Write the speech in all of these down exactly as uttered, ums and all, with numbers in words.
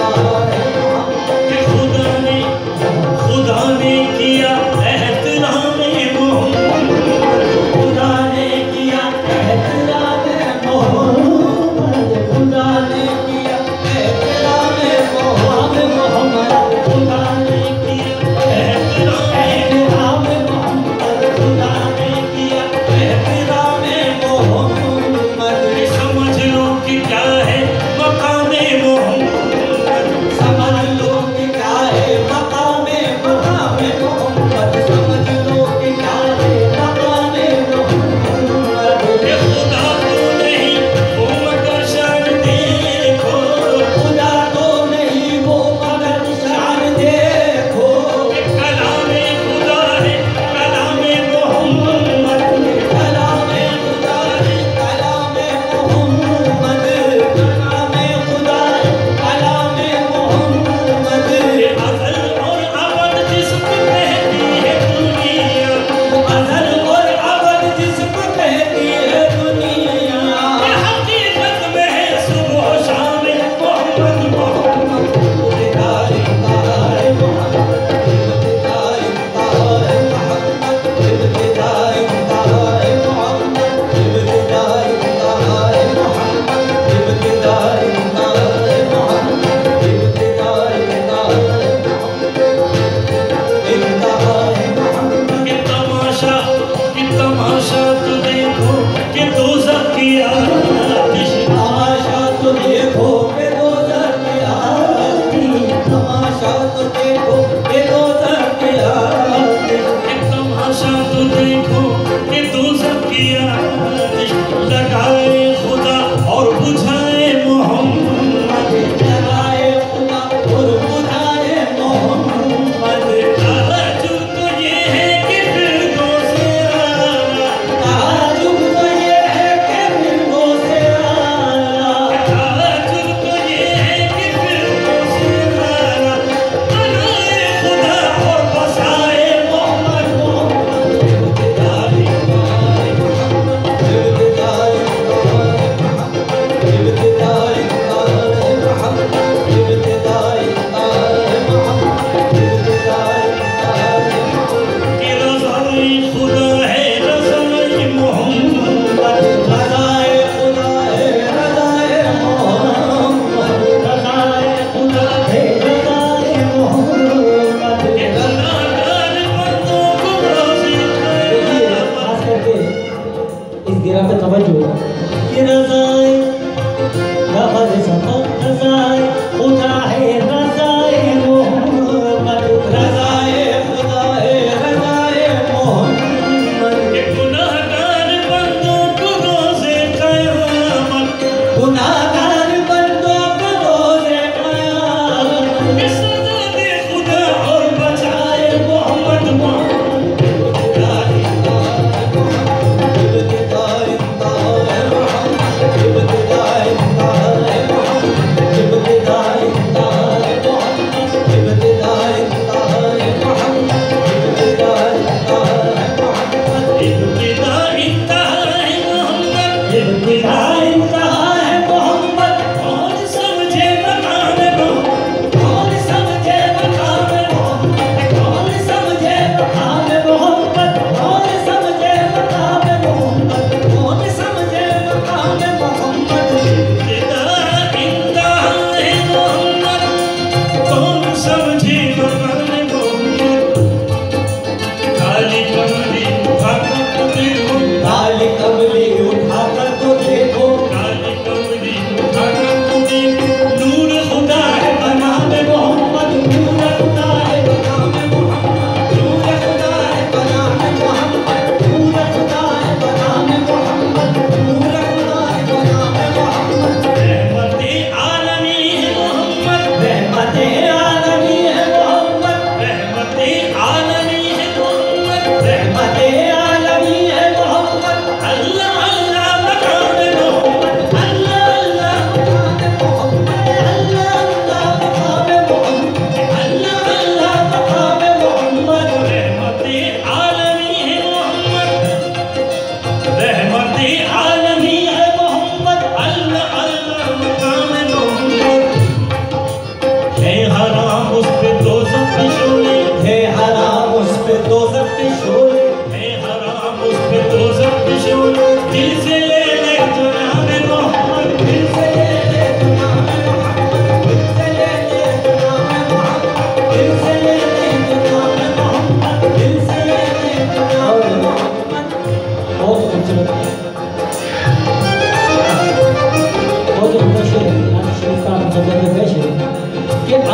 समझ लो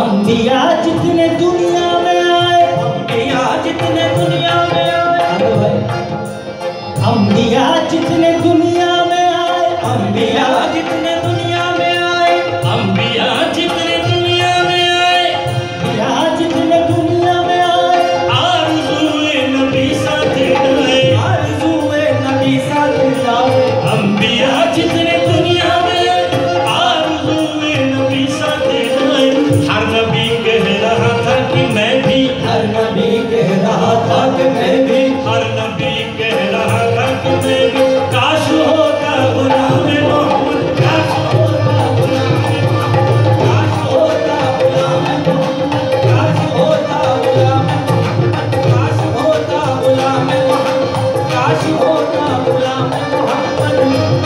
अम्बिया जितने दुनिया में आए, अम्बिया जितने दुनिया में आए, अम्बिया जितने दुनिया में आए, अम्बिया जितने दुनिया में आए, अम्बिया जितने दुनिया में आए, अम्बिया जितने दुनिया में आए, आरज़ूए नबी साथ लाए, आरज़ूए नबी साथ लाए, अम्बिया जितने दुनिया में आए, आरज़ूए नबी साथ लाए। हर नबी कह रहा था कि मैं भी, हर नबी कह रहा था कि मैं भी, हर नबी कह रहा था कि मैं भी, काश होता गुलाम मोहम्मद, काश होता गुलाम मोहम्मद, काश होता गुलाम मोहम्मद, काश होता गुलाम मोहम्मद, काश होता गुलाम मोहम्मद, काश होता गुलाम मोहम्मद।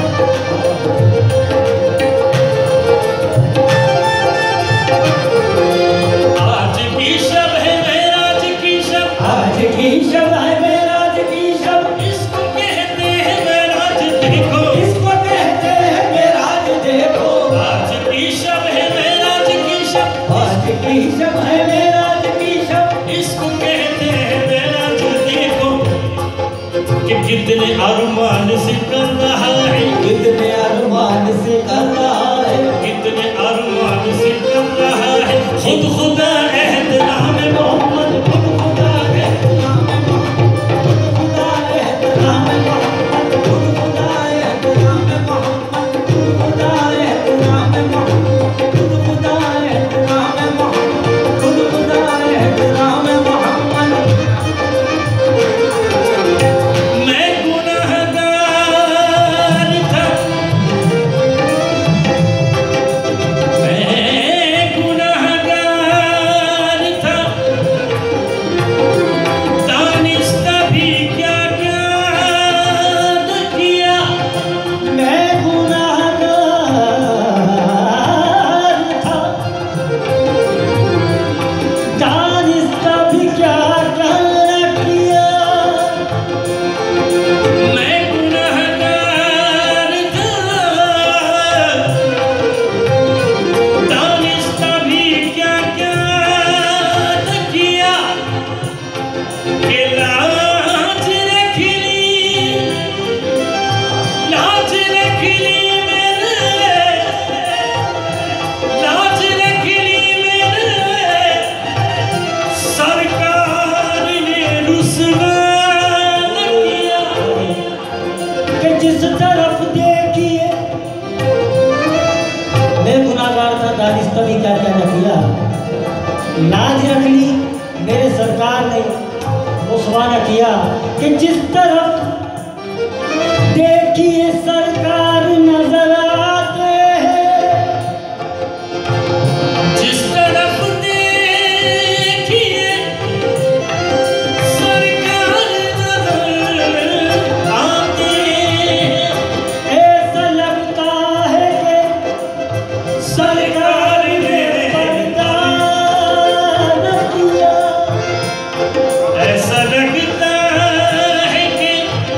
आज की शब है मेराज की शब, आज की शब है मेराज की शब, इसको कहते हैं मेराज देखो, इसको कहते हैं मेराज देखो। आज की शब है मेराज की शब, आज की शब है मेराज की शब, इसको कहते हैं मेराज देखो। कि कितने अरमान से कर रहा है, कितने अरमान से कर रहा है, कितने अरमान से कर रहा है। खुद खुदा एहतराम मोहम्मद, खुद खुदा एहतराम मोहम्मद, खुद खुदा एहतराम मोहम्मद, खुद खुदा एहतराम मोहम्मद, खुद खुदा एहतराम मोहम्मद, खुद खुदा एहतराम मोहम्मद, खुद खुदा एहतराम मोहम्मद। मैं गुनाहगार था, मैं गुनाहगार था, दानिस्ता भी क्या क्या किया। मैं गुनाहगार था, दानिस्ता भी क्या क्या किया। मैं गुनाहगार था, दानिस्ता भी क्या क्या किया। कि लाज रख ली, लाज रख ली मेरे, लाज रख ली मेरे, सरकार ने रुसवा न किया। कि जिस तरफ देखिए, मैं गुनाहगार था, दानिस्ता भी क्या क्या न किया। लाज रख ली मेरे सरकार ने रुसवा न किया। कि जिस तरफ देखिए सरकार नजर आते हैं, जिस तरफ देखिए सरकार नजर आते हैं। ऐसा लगता है कि सरकार ने पर्दा न किया। ऐसा लगता है कि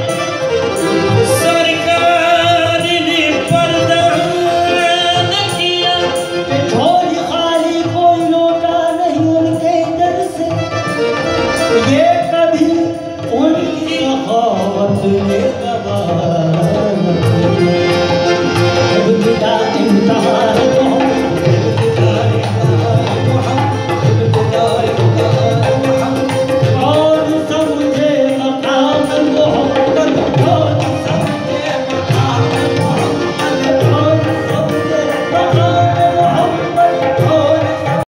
सरकार ने पर्दा न किया। झोली खाली कोई लौटा नहीं उनके दर से, ये कभी उनकी सखावत ने